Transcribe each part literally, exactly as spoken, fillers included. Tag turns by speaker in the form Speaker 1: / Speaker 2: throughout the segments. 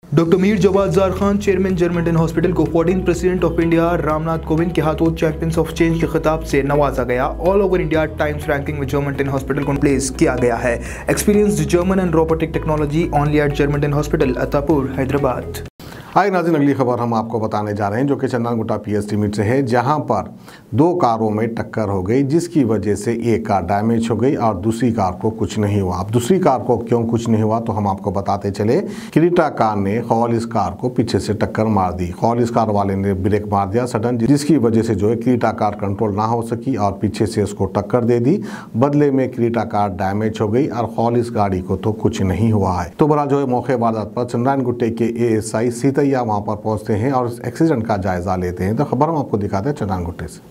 Speaker 1: Doctor Mir Jawad Jar Khan, chairman Germanten hospital को fourteen president of India Ramnath Kovind के हाथों चैंपियंस ऑफ चेंज के खिताब से नवाजा गया। All over India Times ranking में जर्मंटन हॉस्पिटल को प्लेस किया गया है। Experienced German and robotic technology only at Germanten hospital, Attapur, Hyderabad.
Speaker 2: आइए नाज़रीन, अगली खबर हम आपको बताने जा रहे हैं जो कि चंदनगुट्टा पीएसटी मीट से है, जहां पर दो कारों में टक्कर हो गई जिसकी वजह से एक कार डैमेज हो गई और दूसरी कार को कुछ नहीं हुआ। अब दूसरी कार को क्यों कुछ नहीं हुआ तो हम आपको बताते चले। क्रेटा कार ने खौलिस कार को पीछे से टक्कर मार दी। खौलिस कार वाले ने ब्रेक मार दिया सडन, जिसकी वजह से जो है क्रेटा कार कंट्रोल ना हो सकी और पीछे से उसको टक्कर दे दी। बदले में क्रेटा कार डैमेज हो गई और खौलिस गाड़ी को तो कुछ नहीं हुआ है। तो बड़ा जो है मौके वारदात पर चंदनगुट्टे के ए एस आई सीतैया वहां पर पहुंचते हैं और एक्सीडेंट का जायजा लेते हैं। तो खबर हम आपको दिखाते हैं चंदनगुट्टे से।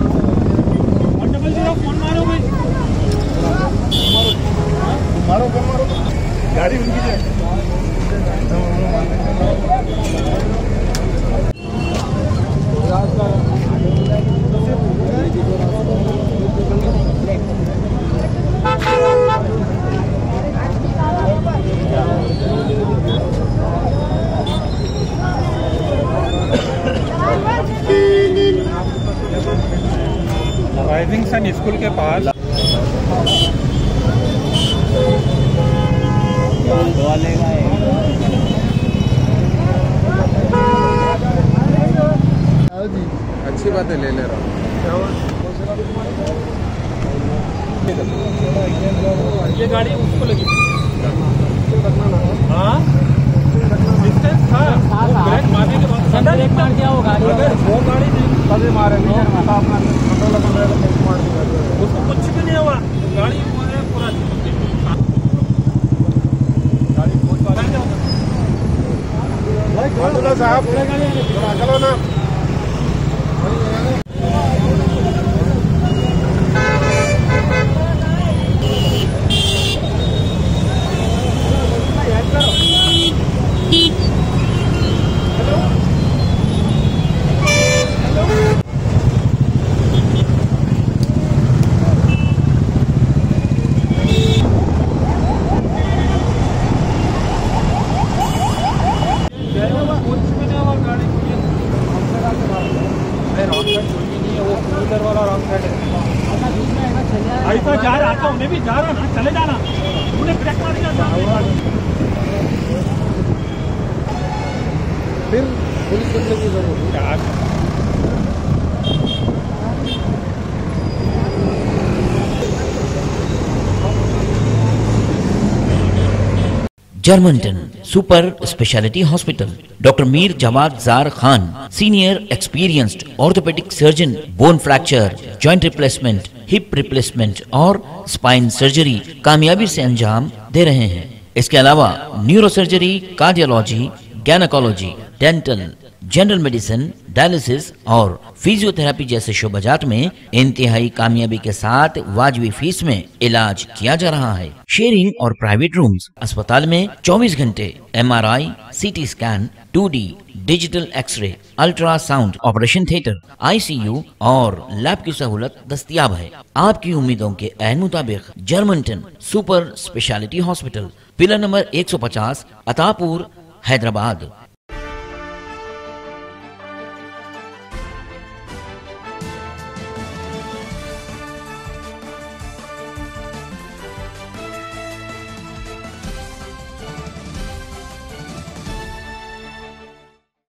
Speaker 3: राइजिंग सन स्कूल के पास
Speaker 4: अच्छी बात है, ले ले रहा हूँ।
Speaker 3: ये गाड़ी उसको लगी। हाँ, डिस्टेंस था, ब्रेक मारने के बाद सडन ब्रेक मार दिया वो गाड़ी। अगर वो गाड़ी कभी मारे उसको कुछ भी नहीं हुआ। गाड़ी पूरा गाड़ी साहब चलो ना। ऐसा जा रहा था, उन्हें भी जा रहा ना, चले जाना, उन्हें ब्रेक मार दिया।
Speaker 4: फिर पुलिस बदले की जरूरत है।
Speaker 5: Germanten super speciality hospital, doctor Mir Jawad Jar Khan, senior experienced orthopaedic surgeon, bone fracture, joint replacement, hip replacement और स्पाइन सर्जरी कामयाबी से अंजाम दे रहे हैं। इसके अलावा neuro surgery, cardiology, gynaecology, dental, general medicine, dialysis और फिजियोथेरेपी जैसे शोबाजात में इंतहाई कामयाबी के साथ वाजबी फीस में इलाज किया जा रहा है। शेयरिंग और प्राइवेट रूम्स, अस्पताल में चौबीस घंटे M R I, C T scan, two D, digital X ray, ultrasound, operation theatre, I C U और लैब की सहूलत दस्तयाब है। आपकी उम्मीदों के ऐन मुताबिक Germanten super speciality hospital, pillar number एक सौ पचास, अतापुर, हैदराबाद।